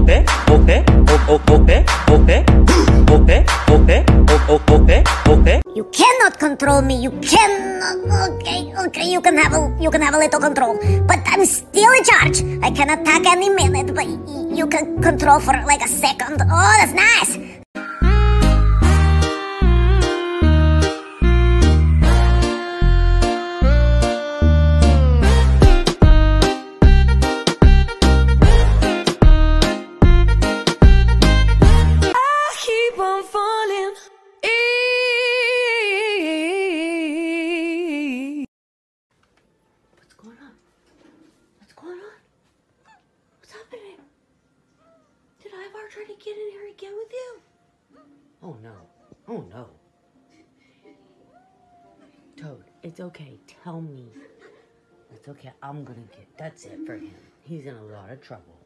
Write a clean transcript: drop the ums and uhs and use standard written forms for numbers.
okay, okay, okay, okay, okay, okay, okay, okay. You cannot control me. You cannot. Okay. You can have a little control, but I'm still in charge. I can attack any minute, but you can control for like a second. Oh, that's nice. What's going on? What's going on? What's happening? Did Ivar try to get in here again with you? Oh no. Oh no. Toad, it's okay. Tell me. It's okay. I'm gonna get... That's it for him. He's in a lot of trouble.